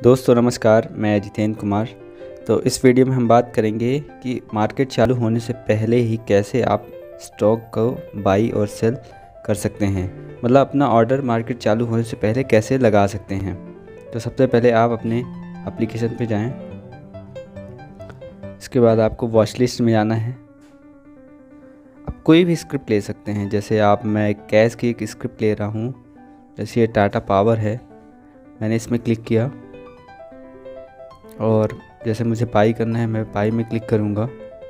दोस्तों नमस्कार, मैं जितेंद्र कुमार। तो इस वीडियो में हम बात करेंगे कि मार्केट चालू होने से पहले ही कैसे आप स्टॉक को बाई और सेल कर सकते हैं, मतलब अपना ऑर्डर मार्केट चालू होने से पहले कैसे लगा सकते हैं। तो सबसे पहले आप अपने एप्लीकेशन पे जाएं। इसके बाद आपको वॉच लिस्ट में जाना है। आप कोई भी स्क्रिप्ट ले सकते हैं, जैसे मैं कैश की एक स्क्रिप्ट ले रहा हूँ, जैसे ये टाटा पावर है। मैंने इसमें क्लिक किया और जैसे मुझे बाई करना है मैं बाई में क्लिक करूँगा।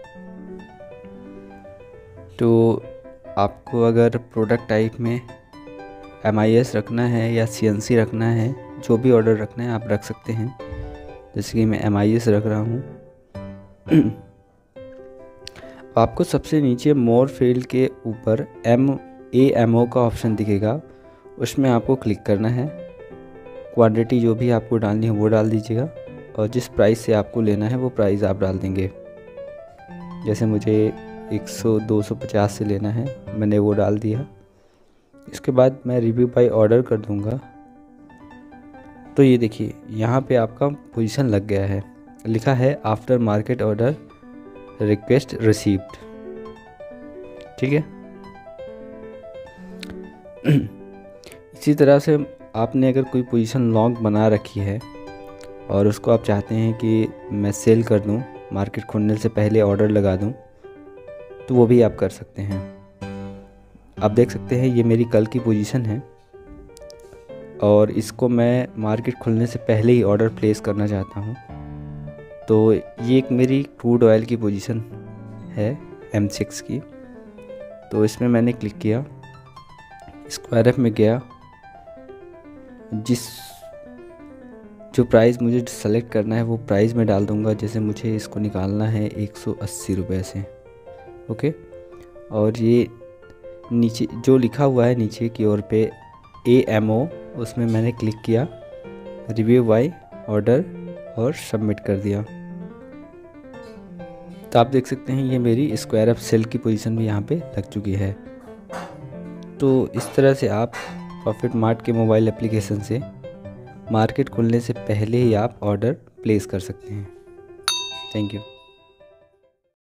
तो आपको अगर प्रोडक्ट टाइप में MIS रखना है या CNC रखना है, जो भी ऑर्डर रखना है आप रख सकते हैं। जैसे कि मैं MIS रख रहा हूँ। आपको सबसे नीचे मोर फील्ड के ऊपर AMO का ऑप्शन दिखेगा, उसमें आपको क्लिक करना है। क्वांटिटी जो भी आपको डालनी है वो डाल दीजिएगा और जिस प्राइस से आपको लेना है वो प्राइस आप डाल देंगे। जैसे मुझे 100-250 से लेना है, मैंने वो डाल दिया। इसके बाद मैं रिव्यू बाय ऑर्डर कर दूंगा। तो ये देखिए यहाँ पे आपका पोजीशन लग गया है, लिखा है after market order request received. ठीक है। इसी तरह से आपने अगर कोई पोजीशन लॉन्ग बना रखी है और उसको आप चाहते हैं कि मैं सेल कर दूं, मार्केट खुलने से पहले ऑर्डर लगा दूं, तो वो भी आप कर सकते हैं। आप देख सकते हैं ये मेरी कल की पोजीशन है और इसको मैं मार्केट खुलने से पहले ही ऑर्डर प्लेस करना चाहता हूं। तो ये एक मेरी क्रूड ऑयल की पोजीशन है M6 की। तो इसमें मैंने क्लिक किया, स्क्वायर एफ में गया, जो प्राइस मुझे सेलेक्ट करना है वो प्राइस में डाल दूंगा। जैसे मुझे इसको निकालना है 180 रुपये से। ओके। और ये नीचे जो लिखा हुआ है नीचे की ओर पे AMO, उसमें मैंने क्लिक किया, रिव्यू बाय ऑर्डर और सबमिट कर दिया। तो आप देख सकते हैं ये मेरी स्क्वायर एफ सेल की पोजीशन भी यहाँ पे लग चुकी है। तो इस तरह से आप प्रॉफिट मार्ट के मोबाइल एप्लीकेशन से मार्केट खुलने से पहले ही आप ऑर्डर प्लेस कर सकते हैं। Thank you.